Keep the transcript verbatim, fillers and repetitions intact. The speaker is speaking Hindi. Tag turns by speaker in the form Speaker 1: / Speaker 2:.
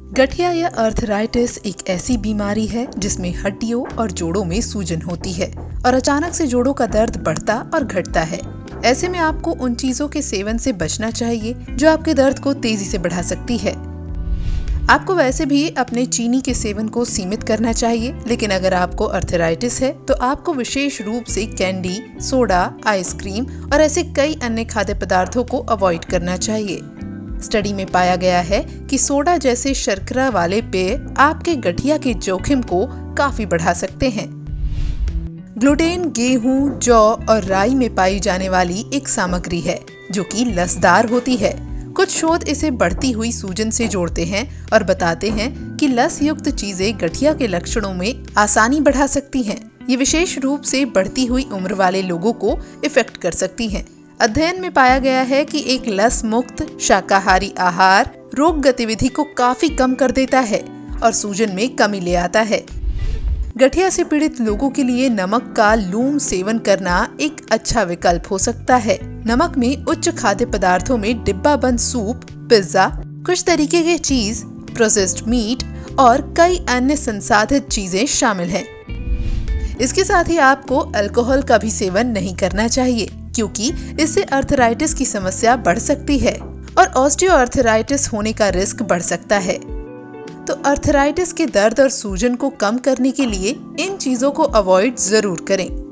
Speaker 1: गठिया या अर्थराइटिस एक ऐसी बीमारी है जिसमें हड्डियों और जोड़ों में सूजन होती है और अचानक से जोड़ों का दर्द बढ़ता और घटता है। ऐसे में आपको उन चीजों के सेवन से बचना चाहिए जो आपके दर्द को तेजी से बढ़ा सकती है। आपको वैसे भी अपने चीनी के सेवन को सीमित करना चाहिए, लेकिन अगर आपको अर्थराइटिस है तो आपको विशेष रूप से कैंडी, सोडा, आइसक्रीम और ऐसे कई अन्य खाद्य पदार्थों को अवॉइड करना चाहिए। स्टडी में पाया गया है कि सोडा जैसे शर्करा वाले पेय आपके गठिया के जोखिम को काफी बढ़ा सकते हैं। ग्लूटेन गेहूं, जौ और राई में पाई जाने वाली एक सामग्री है जो कि लसदार होती है। कुछ शोध इसे बढ़ती हुई सूजन से जोड़ते हैं और बताते हैं कि लस युक्त चीजें गठिया के लक्षणों में आसानी बढ़ा सकती हैं। ये विशेष रूप से बढ़ती हुई उम्र वाले लोगों को इफेक्ट कर सकती हैं। अध्ययन में पाया गया है कि एक लस मुक्त शाकाहारी आहार रोग गतिविधि को काफी कम कर देता है और सूजन में कमी ले आता है। गठिया से पीड़ित लोगों के लिए नमक का लूम सेवन करना एक अच्छा विकल्प हो सकता है। नमक में उच्च खाद्य पदार्थों में डिब्बा बंद सूप, पिज्जा, कुछ तरीके के चीज, प्रोसेस्ड मीट और कई अन्य संसाधित चीजें शामिल हैं। इसके साथ ही आपको अल्कोहल का भी सेवन नहीं करना चाहिए, क्योंकि इससे अर्थराइटिस की समस्या बढ़ सकती है और ऑस्टियोआर्थराइटिस होने का रिस्क बढ़ सकता है। तो अर्थराइटिस के दर्द और सूजन को कम करने के लिए इन चीजों को अवॉइड जरूर करें।